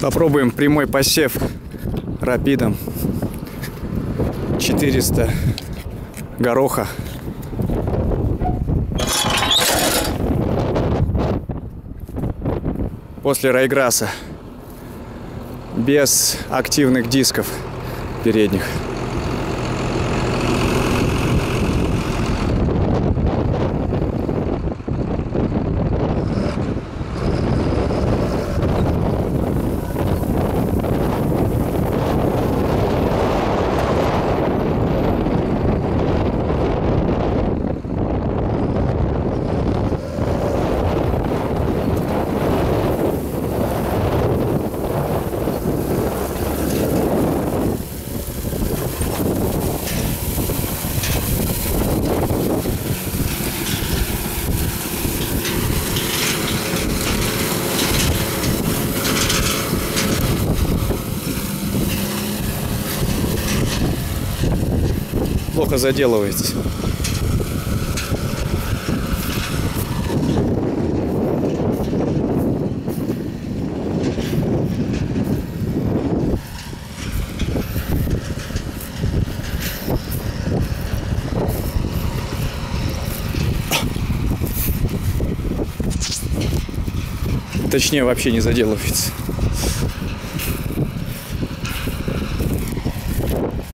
Попробуем прямой посев рапидом. 400 гороха. После райграсса. Без активных дисков передних. Плохо заделывается. Точнее, вообще не заделывается.